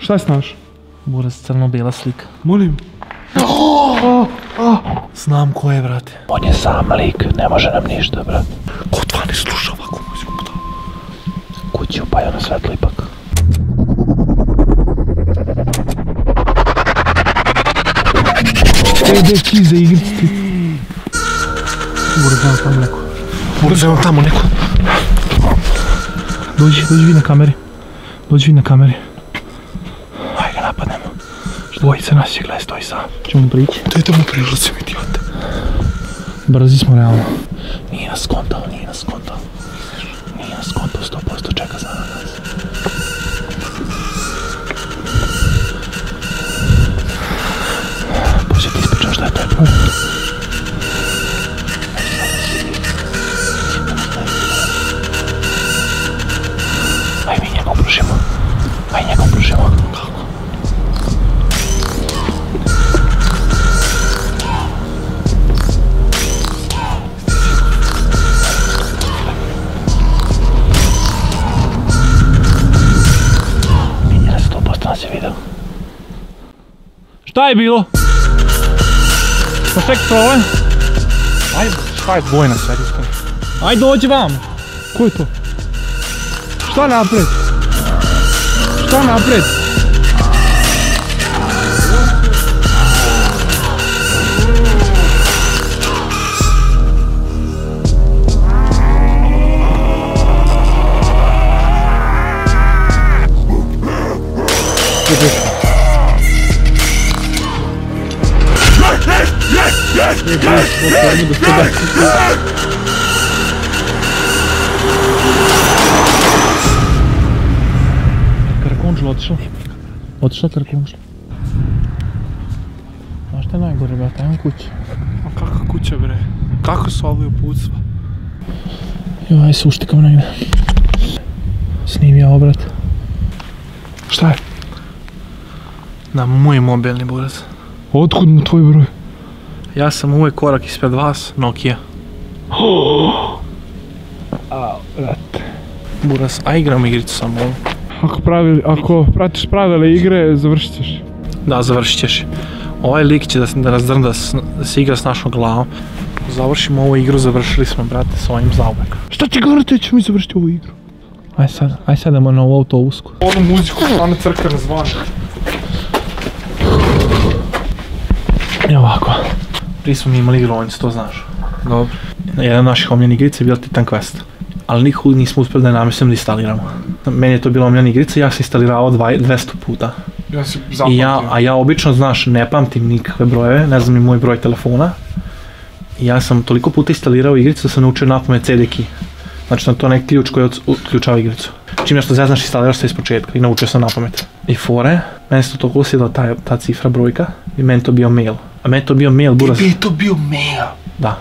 Šta snaš? Buraz, crno-bijela slika. Molim. Znam ko je, brate. On je sam lik, ne može nam ništa, brate. Ko dva ne sluša ovako muziku? Kuću, pa je ona svetlo ipak. Deki za igrici ti. Buraz, evo tamo neko. Buraz, evo tamo neko. Dođi vi na kameri. Dođi vi na kameri. Ajde ga napadnemo. Dvojica nas će gledati, stoji sam. Čemo mu prići? Dajte mu prilazim, idiote. Brzi smo realno. Nije nas skontao, 100% čeka za nas. Pođe ti ispričam šta je to problem. Aj mi njegov pružimo. Kako? Nas je video. Šta je bilo? Perfekt problem. Ajde, šta je dvojna serijska? Ajde dođi vam. Ko je to? Šta napred? Karakonđula otišla karakonđula. Znaš šta je najgore, brate, ajmo kući. A kakva kuća, bre? Kako su ovi uputstva? Jo, aj suštikam negdje. Snimi ja obrat. Šta je? Na moj mobilni, Buraz. Otkud mu tvoj broj? Ja sam uvijek korak ispred vas, Nokia. Brate. Buraz, a igram igricu samo ovu. Ako pratiš pravile igre, završit ćeš. Da, završit ćeš. Ovaj lik će da nas drnda, da se igra s našom glavom. Završimo ovu igru, završili smo, brate, s ovim zauvek. Šta ti govorite, ćemo mi završiti ovu igru? Aj sad idemo na ovu autobusku. Onu muziku, ona crkvena zvana. I ovako. Prije smo mi imali igronicu, to znaš. Dobro. Jedan od naših omiljenih igrica je bila Titan Quest. Ali nikog nismo uspjeli da je namješteno da instaliramo. Meni je to bila omiljena igrica i ja sam instalirao 200 puta. Ja si zapamtio. A ja obično, znaš, ne pamtim nikakve brojeve, ne znam ni moj broj telefona. I ja sam toliko puta instalirao igricu da sam naučio napamet CD key. Znači na to neki ključ koji otključava igricu. Čim nešto zeznaš, instaliraš se iz početka i naučio sam napamet. I fore, meni se to toliko usjedila ta cifra brojka i meni to bio mail. A meni to bio mail, Buraz. Tebi je to bio mail? Da,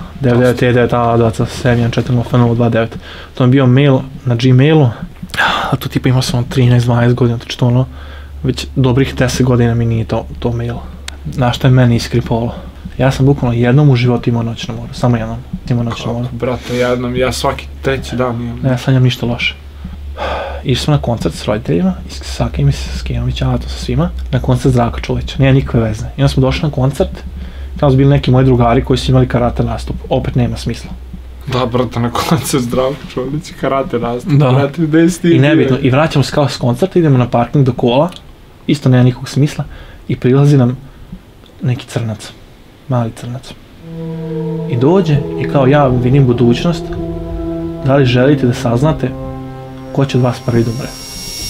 99.a27.4.029. To mi je bio mail na Gmailu, a to tipa imao sam 13-12 godina, znači to ono, već dobrih 10 godina mi nije to mail. Znaš šta je meni iskripovalo? Ja sam bukvalno jednom u životu imao noć na moru, samo jednom imao noć na moru. Brate, ja svaki treći dan imam. Ne, ja sanjam ništa loše. Išli smo na koncert s roditeljima, i s Sakim i s Kenovića, a to sa svima, na koncert Zdravka Čolića, nema nikakve veze. I onda smo došli na koncert, tamo su bili neki moji drugari koji su imali karate nastup, opet nema smisla. Da, brate, na koncert Zdravka Čolića, karate nastup, da. Brate, gdje si ti? I nebitno, i vraćamo se kao s koncerta, idemo na parking do kola, isto nema nikakvog smisla, i prilazi nam neki crnac, mali crnac. I dođe i kao ja vidim budućnost, da li želite da saznate ko će od vas prvi da umre?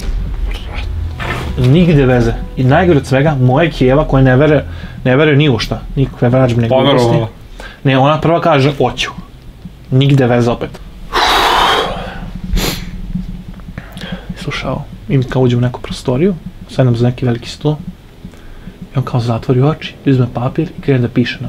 Nigde veze. I najgore od svega, moja Kijeva koja ne veruje ni u šta, nikakve vražbene gluposti. Ne, ona prva kaže, oću. Nigde veze opet. Slušao, i mi kao uđe u neku prostoriju, sedem za neki veliki sto, i on kao zatvori oči, uzme papir i krene da piše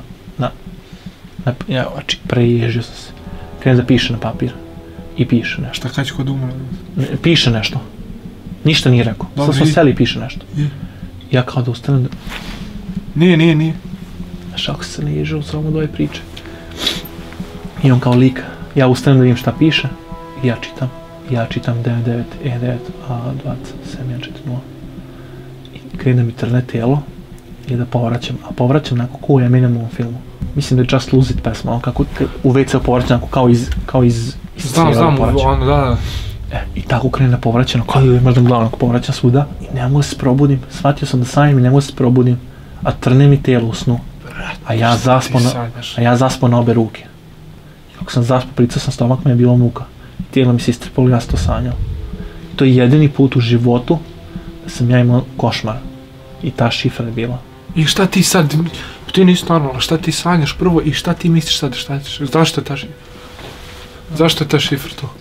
znači, preježio sam se. Krene da piše na papir. I piše nešto. Šta kad kod umre? Piše nešto. Ništa nije rekao. Sad smo seli i piše nešto. Ja kao da ustanem da... Nije. Znaš, ako se ne ježio samo od ove priče. I on kao lik, ja ustanem da vidim šta piše i ja čitam 99E9A27.140. I krene mi trne tijelo i da povraćam, a povraćam onako ko u Eminemovom filmu. Mislim da je Just Lose It pesma, ono kako u WC-u povraćam onako kao iz Znam, ono, da. I tako krene da povraćam, kao da možda glavno ako povraćam svuda i ne mogu se probuditi, shvatio sam da sanjam i ne mogu se probuditi, a trne mi tijelo u snu, a ja zaspao na obe ruke. Kako sam zaspao, pricao sam stomak, me je bilo muka, tijelo mi se istrpalo i ja sam to sanjao. To je jedini put u životu da sam ja imao košmar i ta šifra je bila. I šta ti sad, ti nisi normalno, šta ti sanjaš prvo i šta ti misliš sad šta ćeš, zašto je ta šifra? Zašto je ta šifra to?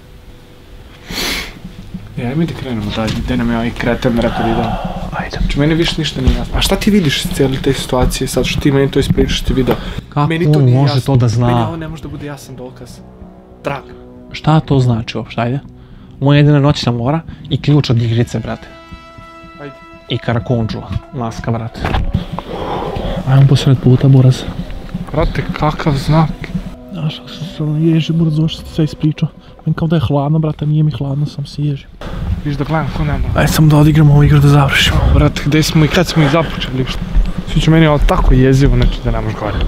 Mi da krenemo dalje, gdje nam je ovaj kreten rekao da idemo. Ajde. Znači meni više ništa nije jasno. A šta ti vidiš iz cijeli te situacije sad što ti meni to ispričaš ti video? Kako on može to da zna? Meni ovo ne može da bude jasan dokaz. Trag. Šta to znači uopšte, ajde? Moja jedina noćna mora i ključ od igrice, brate. Ajde. I karakondžula, maska, brate. Ajmo posred puta, buraz. Brate, kakav znak? Znaš, kako sam se ježi, buraz, ovo što ti sve ispričao. Meni kao da je hladno, brate, nije mi hladno, sam se ježio. Viš da gledam ko nema. Ajde samo da odigramo ovu igru da završimo. Brate, gdje smo i kad smo ih započeli? Svi će meni ovo tako jezivo, znači da ne možeš gore.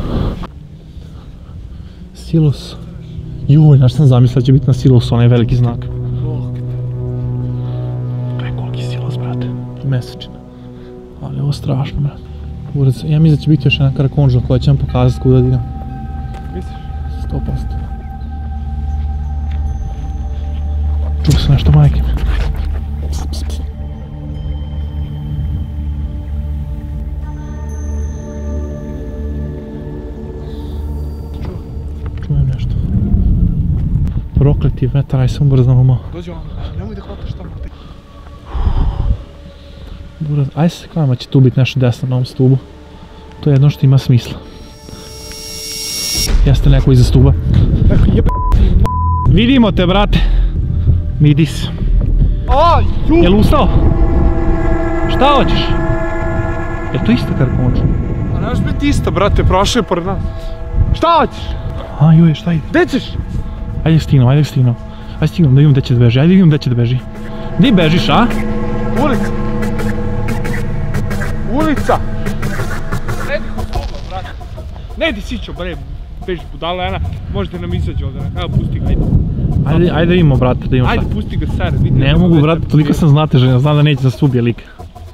Silos. Juj, znaš sam zamislio da će biti na silosu, onaj veliki znak. To je koliki silos, brate. Mesečina. Ali ovo strašno, brate. Ured, ja mislim da će biti još jedna karakondža koja će vam pokazati kuda da idem. Misliš? 100%. Čuo sam nešto, majke. Čujem nešto. Prokleti vetar, aj sam brzo malo. Dođi vam, nemoj da hvataš tamo. Buraz, aj se kajma će tu biti nešto desno na ovom stubu. To je jedno što ima smisla. Jeste neko iza stuba? Vidimo te, brate. Midis. Jel ustao? Šta hoćeš? Je to isto karakondža? A nemaš biti isto, brate, prošao je pored nas. Šta hoćeš? A joj, šta ide? Gdje ćeš? Ajde stignem. Ajde stignem da vidim gdje će da beži. Ajde vidim gdje će da beži. Gdje bežiš, a? Ulica. Ulica. Ne di kod toga, brate. Ne di sićo, bre. Beži budala jedna. Možete nam izađe ovdje. Evo, pusti ga, ajde. Ajde vidimo, brate, da vidimo šta. Ajde, pusti ga sere. Ne mogu, brate, toliko sam znatežen. Znam da neće da se ubije lik.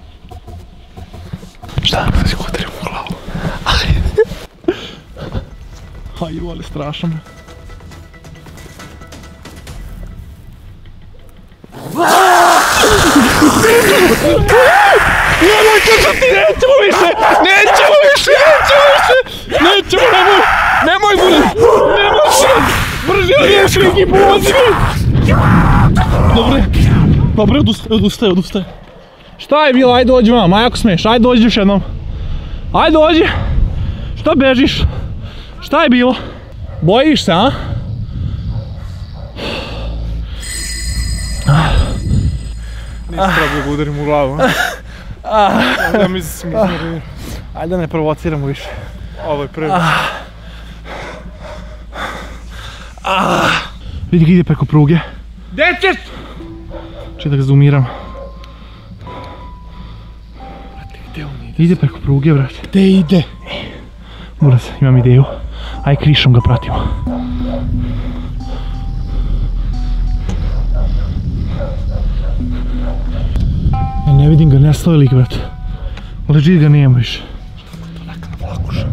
Šta? Sad si kuterim u glavu. Haju, ali strašno. Nemoj čučati, nećemo više! Nemoj, buraz! Brže, odješ, Riki, pomozi mi! Dobre, odustaje. Šta je bilo, ajde dođi mama, ako smiješ, ajde dođi još jednom. Ajde dođi! Šta bežiš? Šta je bilo? Bojiš se, a? Nisi trebao da udarim u glavu, a? Da mi se iznervirao. Ajde da ne provociramo više. Ovo je prvi. Vidi ga ide preko pruge. Gdje ćeš? Čekaj da ga zoomiram. Brate, gdje on ide? Ide preko pruge, brate. Gdje ide? Buraz, imam ideju. Aj krišom ga pratimo. Ne vidim ga, nestao je lik, brate. Leži ga nema više. To neka nam lakuša.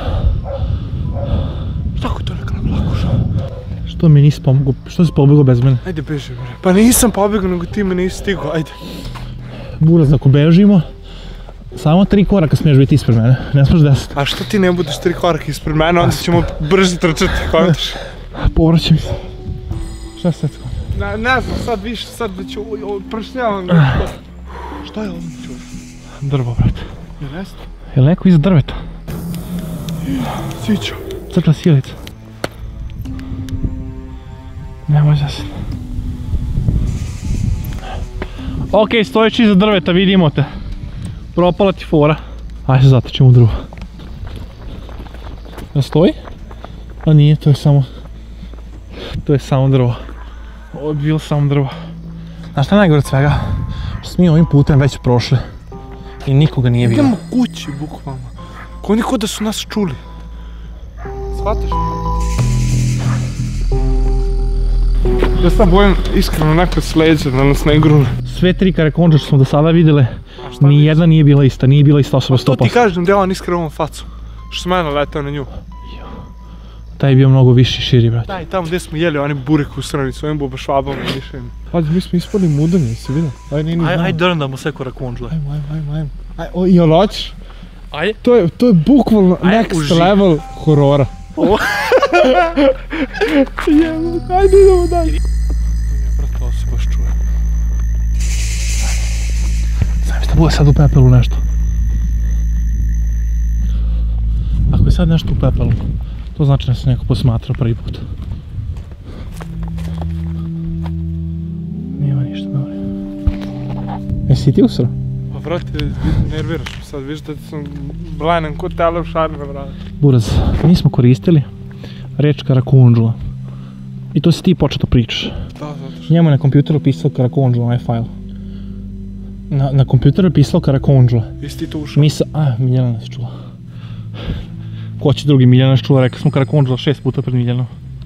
Tako je to neka nam lakuša. Što mi nisi pomogao, što si pobegao bez mene? Ajde beži, bre. Pa nisam pobegao, nego ti me nisi stigao, ajde. Buraz, ako bežimo, samo 3 koraka smiješ biti ispred mene, ne smiješ 10. A što ti ne budeš 3 koraka ispred mene, onda ćemo brže trčati, kontaš? Povraćam se. Šta sad? Ne znam, sad više, sad da ću pršnjavam ga. Šta je ovo čuo? Drvo, brate. Jel jeste? Jel neko iza drveta? Sićo. Crkla sjelica. Nemoj zasad. Okej, stojiš iza drveta, vidimo te. Propala ti fora. Ajde se zatečemo u drvo. Jel stoji? A nije, to je samo... To je samo drvo. Ovo je bilo samo drvo. Znaš šta je najgore od svega? Što smo mi ovim putem već prošli. I nikoga nije bilo. Idemo kući, bukvalno. Ko da su nas čuli. Shvataš mi? Ja sam bojim iskreno neko sleđa da nas ne grune. Sve 3 karakondže što smo do sada vidjeli, ni jedna nije bila ista, nije bila ista osoba 100%. To ti kažem da je on iskreno ovom facu. Što sam ja naletao na nju. Taj je bio mnogo viši, širi, brate. Daj, tamo gdje smo jeli oni burek u strani svojim bubašvabama i mišljima. Pazi, mi smo ispali mudanje, jesi vidio? Ajde drndamo sve karakondžle. Ajmo. Jel hoćeš? Ajde. To je bukvalno next level horora. Ajde idemo dalje. Brate, ovo se baš čuje. Znam šta bude sad u pepelu nešto. Ako je sad nešto u pepelu, to znači da se neko posmatra prvi put. Nema ništa, dobro. Jesi ti usro? Pa vrati, nerviraš me sad, viš da sam blajnan kod tele u šarme, vrati. Buraz, mi smo koristili reč karakondžula. I to si ti počeo pričaš. Da, zato što. Njemu je na kompjuteru pisao karakondžula, ovaj fajl. Na kompjuteru je pisao karakondžula. Jesi ti to ušao? Miljana nas čula. Ko će drugi, Miljana nas čula, rekli smo karakondžula 6 puta pred Miljanom.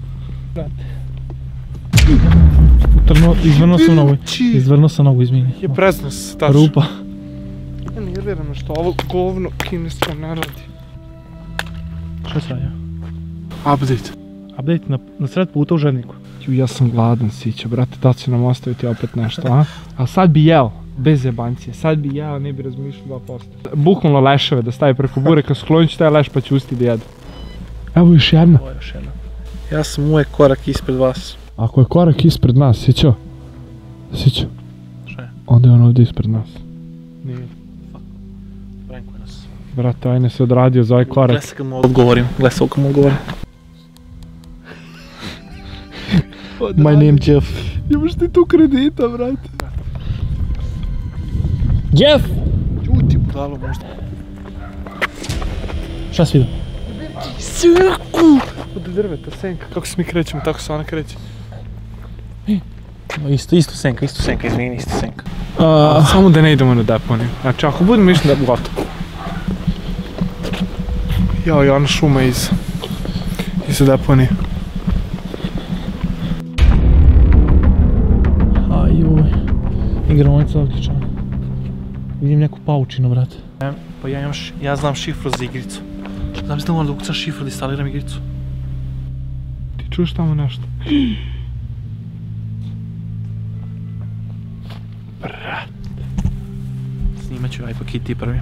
Izvrnuo sam nogu, izmini. Je preznas, tačno. Rupa. Ja nerviram me što ovo govno kinesko ne radi. Šta se radio? Update. Update na sred puta u Žedniku. Ja sam gladan, sića, brate, da će nam ostaviti opet nešto, a? Ali sad bi jeo, bez jebancije, sad bi jeo, ne bi razmišljao 2%. Bukvalno leševe da stavi preko bureka, sklonit ću taj leš pa ću usti da jedu. Evo još jedna. Ovo je još jedna. Ja sam uvijek korak ispred vas. Ako je korak ispred nas, sićo? Sićo? Šta je? Onda je on ovdje ispred nas. Nije. Fuck. Prankuje nas. Brate, ovaj nas je odradio za ovaj korak. Gledaj se kad mu odgovorim, My name Jeff. Imaš ti tu kredita, brate. Jeff! Čuti, budalo možda. Šta si vidio? Srku! Od drveta, senka. Kako se mi krećemo, tako se ona kreće. Isto senka, izvini, isto senka. Samo da ne idemo na deponiju. Znači, ako budem mišljeno da je gotovo. Jao, i ona šuma iz deponije. Igraonica odlična. Vidim neku paučinu, brate. Pa ja znam šifru za igricu. Znam se da moram da ukucam šifru da instaliram igricu. Ti čuješ tamo nešto? Brat. Snimat ću iPad Kitty prvi.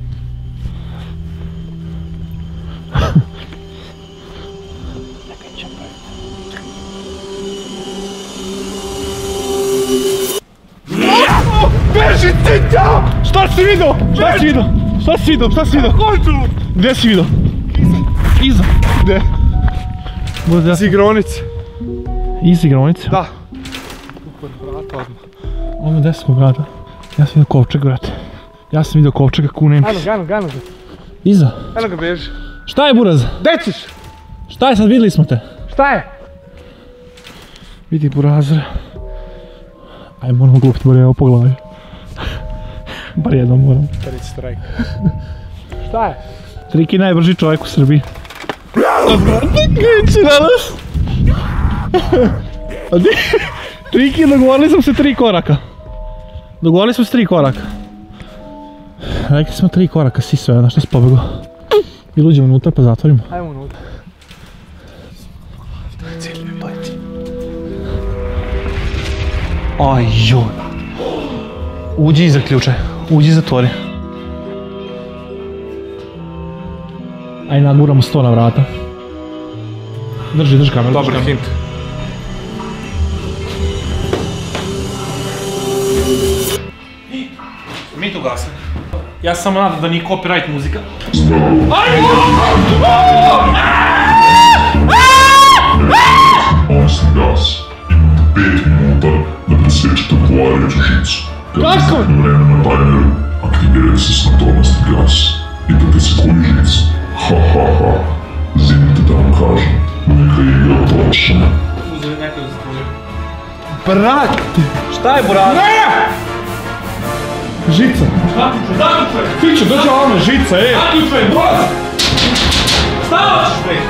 Beži ti tamo! Šta si vidio? Kontrolu! Gdje si vidio? Iza. Gdje? Iz igraonice. Iz igraonice? Da. Upor vrata odmah. Ovo gdje smo, brata? Ja sam vidio kovčeg, brate. Ja sam vidio kovčega ku Nemci. Eno ga. Iza. Eno ga beži. Šta je, Buraz? Gdje ćeš? Šta je sad, vidjeli smo te? Šta je? Vidi, Burazre. Aj, moramo glupiti, bar evo po glavi. Bar jednom moram. Starić strajk. Šta je? Triki najbrži čovjek u Srbiji. Neće na nas! Triki, dogovorili smo se 3 koraka. Rekli smo 3 koraka, si sve, na što si pobegao? Ili uđemo unutra pa zatvorimo. Ajmo unutra. Aj joj. Uđi i zaključaj. Uđi i zatvori. Aj naguramo 100 na vrata. Drži kameru. Dobar hint. Mi tu gasili. Ja sam nadam da nije copyright muzika. Ovisni gas. Imate 5 minuta da presečete odgovarajuću žicu. Kad istekne vreme na tajmeru, aktivirajte se s natonasti gas. Idete se koju žicu. Zimite da vam kažem, neka igra počne. Uzeli neko za tvoju. Brate! Šta je, Buraz? Žica. Zaključaj! Fićo, dođe ovome, žica, ej! Zaključaj, broz! Stava ćeš, bre!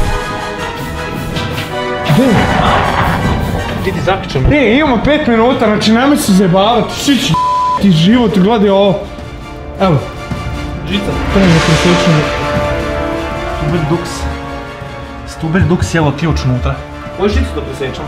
Gdje? Vidi, zaključaj me. Ej, imamo 5 minuta, znači nemoj se zajebavati. Šić, ti život, gledaj ovo. Evo. Žica. Treba da presečemo. Stuber duks. Stuber duks je evo ključ unutra. Koju žicu da presečemo?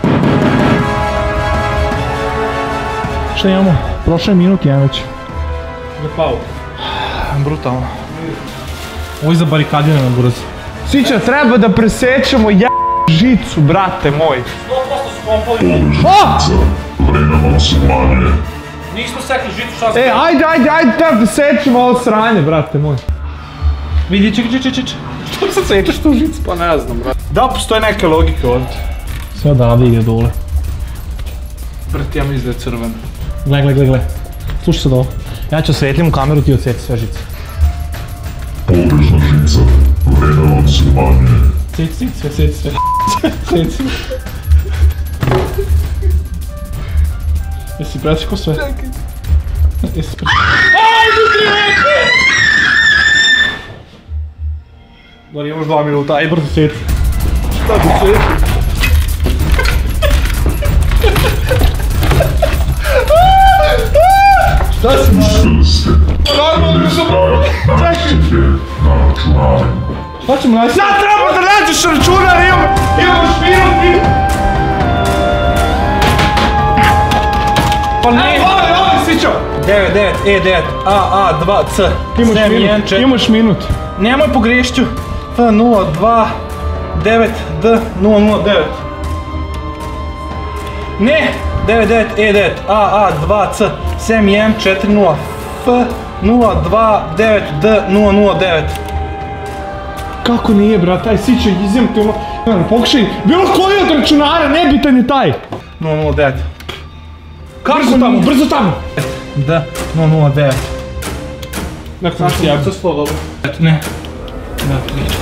Šta imamo? Prošao je minut jedan već. Zapao. Brutalno. Ovo je zabarikadirano, buraz. Sića, treba da presečemo žicu, brate moj. 100% su pompovi. Žica, vreme vam se umanjuje. Nismo sekli žicu, šta se... Ajde, treba da sečemo ovo sranje, brate moj. Vidi, čekaj. Što se sečeš tu žicu? Pa ne znam, brate. Da, postoje neka logika ovdje. Sve odavde ide dole. Brate, ja mislim da je crveno. Gle. Slušaj sad ovo. Ja ću osvetljam u kameru, ti odsjeti sve žice. Pogrešna žica, vreme vam se umanjuje. Seci sve. Seci. Jesi presjekao sve? Čekaj. Jesi presjekao? Dobro, imaš 2 minuta, aj brzo seti. Šta bi seti? Šta si malo? Uspjeli ste. Normalno sam... Naćete na računarenju. Šta ćemo naći? Ja treba da nađeš računar, imamo špirut. Pa ne! Ovo, Sićo! 9, E9, A, 2, C. Imaš minut. Nemoj pogriješću. F0, 2, 9, D, 009. Ne! 99, E9, A, 2, C, 7, 1, 4, 0, F, 0, 2, 9, D, 009. Kako nije, brat, taj Sićo, izjem ti ono... Pokušaj, bilo koji od računara, nebitan je taj. 009. Brzo tamo! D, 009. Nakon što ja. Sa 100 dobro. Ne. Da, priča.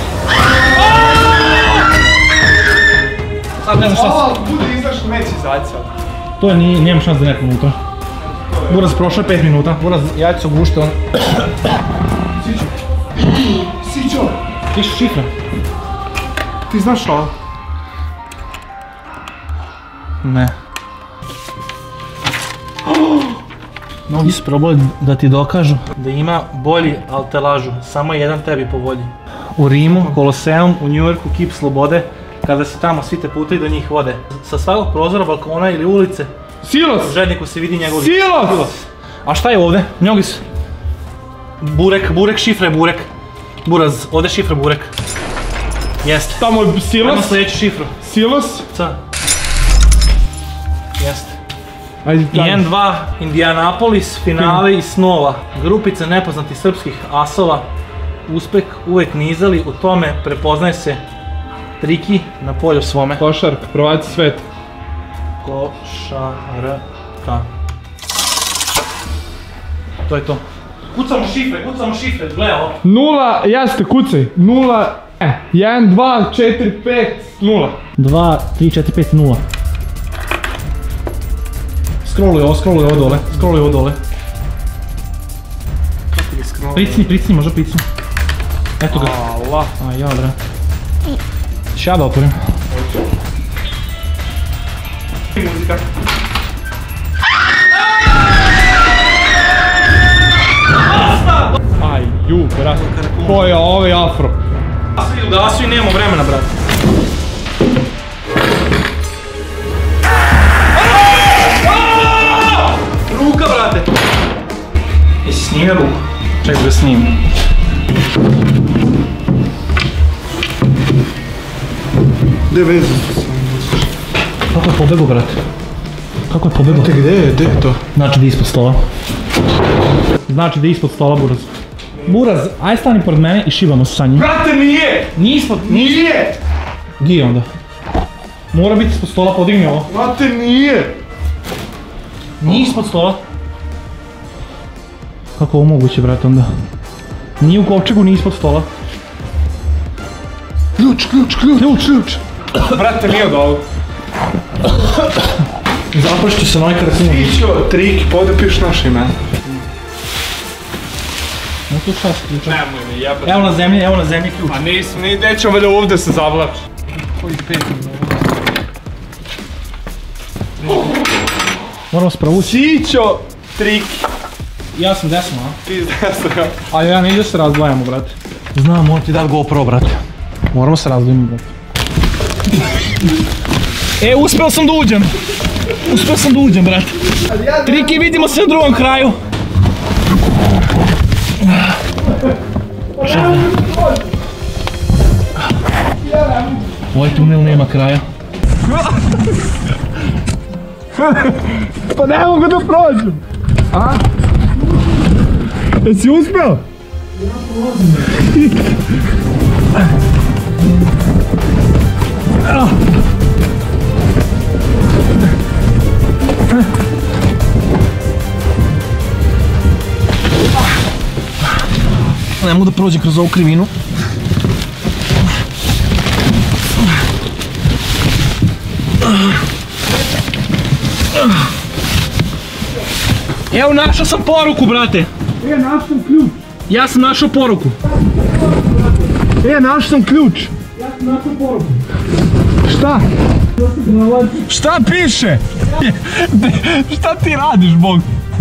Sad ne znam šta Ovo bude izašlo, neće izaći sad. To je, nemam šans da neko unutra. Buraz, prošlo je 5 minuta. Buraz, ja ću se ugušiti on. Sićo! Piši šifra. Ti znaš ovo? Ne. Mnogi su probali da ti dokažu da ima bolji, ali te lažu. Samo jedan tebi po volji. U Rimu, Koloseum, u Njujorku, kip slobode. Kada se tamo svi te putuju do njih vode. Sa svakog prozora, balkona ili ulice, Silos! u žedniku se vidi njegov lik. Silos! A šta je ovdje? Njogis. Burek, šifra je burek. Buraz, ovdje šifra burek. Jeste. Tamo je silos. Ajmo sljedeću šifru. Silos. C. Jeste. Ajde, taj. 1-2, Indianapolis, finale i snova. Grupice nepoznatih srpskih asova. Uspeh uvijek nizali, u tome prepoznaje se triki na polju svome. Košarka, prvaci sveta. Košarka. To je to. Kucamo šifre, gledaj ovo. 0, jeste, kucaj. 0, 1, 2, 4, 5, 0. 2, 3, 4, 5, 0. Scrolluj ovo dole. Kako je scroll? Pricni, možda pricni. Eto ga. Allah. A ja, bre. Ću ja da otvorim. Muzika. Aj, ju, brat. Ko je ovaj afro? Ugasi i nemamo vremena, brate. Ruka, brate! Jesi snimio ruku? Čekaj da snimim. Gde veze? Kako je pobego, brate? Kako je pobego? Gde je to? Znači da je ispod stola. Znači da je ispod stola, Buraz. Buraz, aj stani pored mene i šibamo se sa njim. Brate, nije! Nije ispod... Nije! Gdje je onda? Mora biti ispod stola, podigni ovo. Brate, nije! Nije ispod stola. Kako je ovo moguće, brate, onda? Nije u kovčegu, nije ispod stola. Ključ! Brate, nije od ovog. Zaprašću se na ovaj karton. Sićo, trik, podepiješ naše ime. No tu šta se ključa? Nemoj mi jebati. Evo na zemlji ključ. A nisam, nećemo valjda ovdje se zavlači. Koji 5 minuta. Moramo se provući. Sićo, trik. Ja sam desno, a? Ti desno. A ja ne ide se razdvajamo, brate. Znam, moram ti dati GoPro, brate. Moramo se razdvojiti, brate. Uspeo sam da uđem. Brate. Triki, vidimo se na drugom kraju. Ovaj tunel nema kraja. Pa ne mogu da prođem. A? Jesi uspeo? Ja prolazim. Ne mogu da prođem kroz ovu krivinu. Evo, našao sam poruku, brate. Našao sam ključ. Ja sam našao poruku. Našao sam ključ. Ja sam našao poruku. Šta? Šta piše? Šta ti radiš, Bog?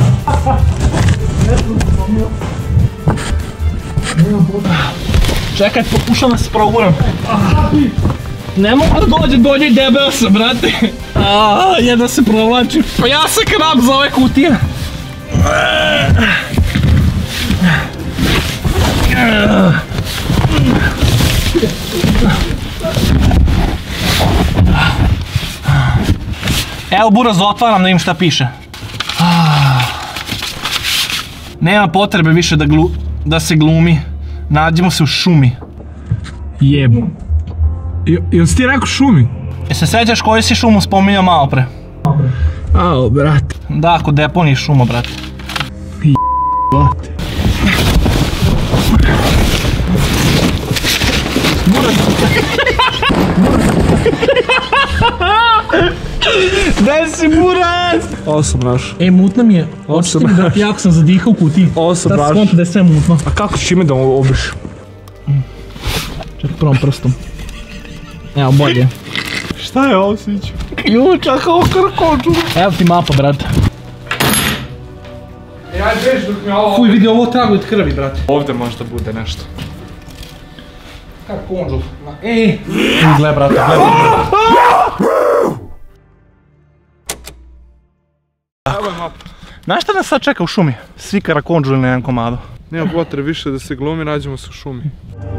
Čekaj, pokušam da se proguram. Ne mogu da dođe i debel sam, brate. Jedno se provlačim. Pa ja sam krab za ove kutije. Evo, buraz, otvaram da im šta piše. Nema potrebe više da se glumi. Nađemo se u šumi. Jebo. Jel si ti rekao šumi? Se sećaš koju si šumu spominjao malo pre? Ao, brate. Da, kod deponije šuma, brate. Brate. Gde si, buraz? Ovo sam našao. Mutno mi je. Očito mi da jako sam zadihao u kutiji. Ovo sam našao. Da skonto da je sve mutno. A kako ćeš ime da obriš? Čekaj, prvom prstom. Evo, bolje. Šta je ovo, Siću? Ključa kao krkoču. Evo ti mapa, brate. Ajde, već dok mi ovo... Fuj, vidi ovo tragu od krvi, brate. Ovdje možda bude nešto. Karkonđul. Gle, brate, gle. Evo je mapa. Znaš šta nas sad čeka u šumi? Svi karakonđuli na jedan komadu. Nema potrebe više da se glumi, nađemo se u šumi.